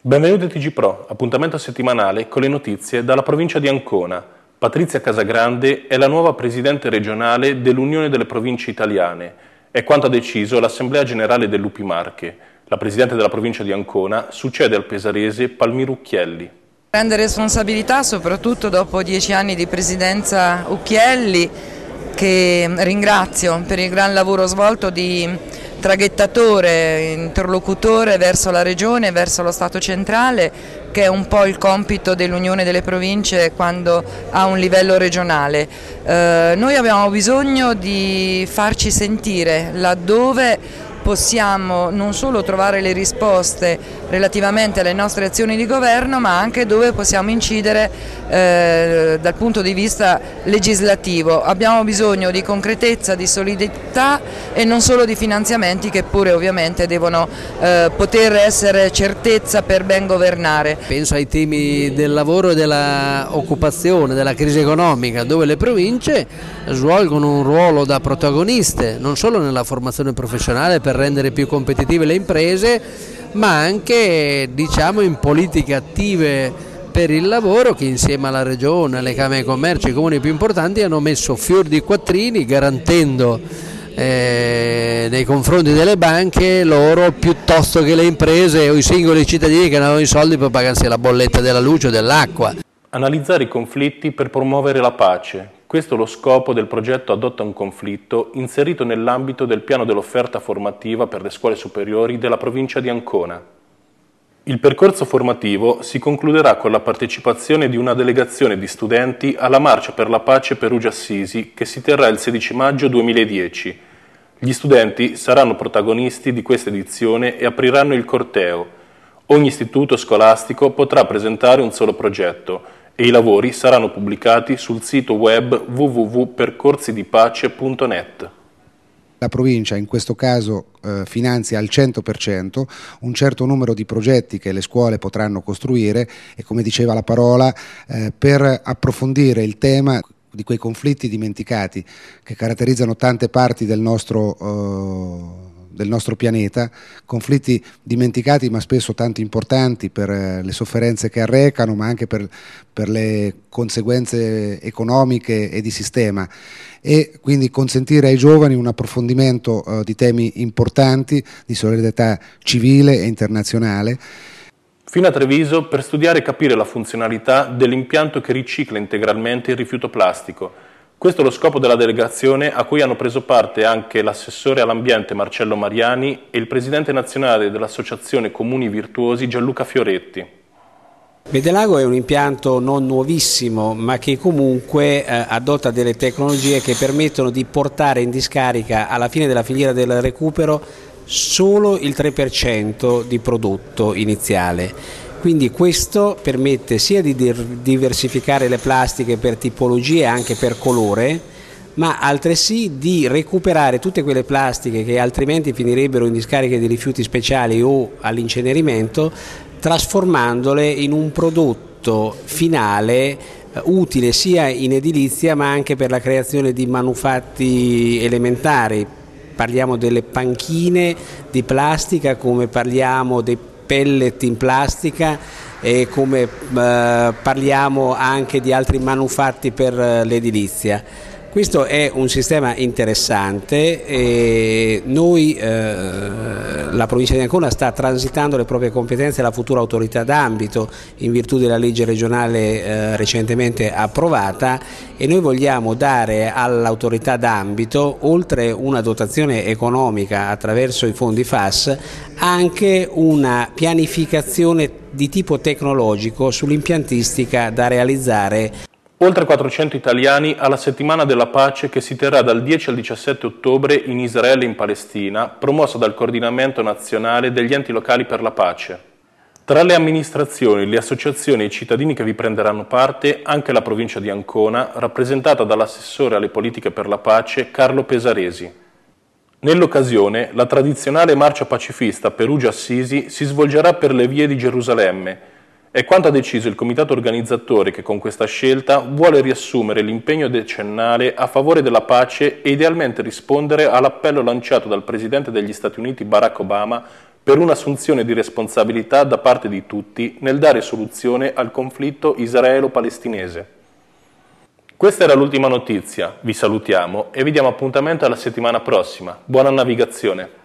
Benvenuti a TG Pro, appuntamento settimanale con le notizie dalla provincia di Ancona. Patrizia Casagrande è la nuova presidente regionale dell'Unione delle Province Italiane. È quanto ha deciso l'Assemblea Generale dell'UPI Marche. La presidente della provincia di Ancona succede al pesarese Palmiro Ucchielli. Prende responsabilità soprattutto dopo 10 anni di presidenza Ucchielli, che ringrazio per il gran lavoro svolto di traghettatore, interlocutore verso la Regione, verso lo Stato centrale, che è un po' il compito dell'Unione delle Province quando ha un livello regionale. Noi abbiamo bisogno di farci sentire laddove possiamo non solo trovare le risposte relativamente alle nostre azioni di governo, ma anche dove possiamo incidere dal punto di vista legislativo. Abbiamo bisogno di concretezza, di solidità e non solo di finanziamenti, che pure ovviamente devono poter essere certezza per ben governare. Penso ai temi del lavoro e dell'occupazione, della crisi economica, dove le province svolgono un ruolo da protagoniste, non solo nella formazione professionale per rendere più competitive le imprese, ma anche in politiche attive per il lavoro, che insieme alla Regione, alle Camere di Commercio e ai comuni più importanti hanno messo fior di quattrini, garantendo nei confronti delle banche loro piuttosto che le imprese o i singoli cittadini che non avevano i soldi per pagarsi la bolletta della luce o dell'acqua. Analizzare i conflitti per promuovere la pace. Questo è lo scopo del progetto Adotta un conflitto, inserito nell'ambito del piano dell'offerta formativa per le scuole superiori della provincia di Ancona. Il percorso formativo si concluderà con la partecipazione di una delegazione di studenti alla Marcia per la Pace Perugia-Assisi, che si terrà il 16 maggio 2010. Gli studenti saranno protagonisti di questa edizione e apriranno il corteo. Ogni istituto scolastico potrà presentare un solo progetto e i lavori saranno pubblicati sul sito web www.percorsidipace.net. La provincia in questo caso finanzia al 100% un certo numero di progetti che le scuole potranno costruire e, come diceva la parola, per approfondire il tema di quei conflitti dimenticati che caratterizzano tante parti del nostro pianeta, conflitti dimenticati ma spesso tanto importanti per le sofferenze che arrecano, ma anche per le conseguenze economiche e di sistema, e quindi consentire ai giovani un approfondimento di temi importanti di solidarietà civile e internazionale. Fino a Treviso per studiare e capire la funzionalità dell'impianto che ricicla integralmente il rifiuto plastico. Questo è lo scopo della delegazione, a cui hanno preso parte anche l'assessore all'ambiente Marcello Mariani e il presidente nazionale dell'Associazione Comuni Virtuosi Gianluca Fioretti. Bedelago è un impianto non nuovissimo, ma che comunque adotta delle tecnologie che permettono di portare in discarica alla fine della filiera del recupero solo il 3% di prodotto iniziale. Quindi questo permette sia di diversificare le plastiche per tipologie e anche per colore, ma altresì di recuperare tutte quelle plastiche che altrimenti finirebbero in discariche di rifiuti speciali o all'incenerimento, trasformandole in un prodotto finale utile sia in edilizia ma anche per la creazione di manufatti elementari. Parliamo delle panchine di plastica, come parliamo dei pellet in plastica e come parliamo anche di altri manufatti per l'edilizia. Questo è un sistema interessante e noi, la provincia di Ancona, sta transitando le proprie competenze alla futura autorità d'ambito in virtù della legge regionale recentemente approvata, e noi vogliamo dare all'autorità d'ambito, oltre una dotazione economica attraverso i fondi FAS, anche una pianificazione di tipo tecnologico sull'impiantistica da realizzare. Oltre 400 italiani alla Settimana della Pace, che si terrà dal 10 al 17 ottobre in Israele e in Palestina, promossa dal Coordinamento Nazionale degli Enti Locali per la Pace. Tra le amministrazioni, le associazioni e i cittadini che vi prenderanno parte, anche la provincia di Ancona, rappresentata dall'assessore alle politiche per la pace Carlo Pesaresi. Nell'occasione, la tradizionale marcia pacifista Perugia-Assisi si svolgerà per le vie di Gerusalemme. È quanto ha deciso il comitato organizzatore, che con questa scelta vuole riassumere l'impegno decennale a favore della pace e idealmente rispondere all'appello lanciato dal presidente degli Stati Uniti Barack Obama per un'assunzione di responsabilità da parte di tutti nel dare soluzione al conflitto israelo-palestinese. Questa era l'ultima notizia, vi salutiamo e vi diamo appuntamento alla settimana prossima. Buona navigazione!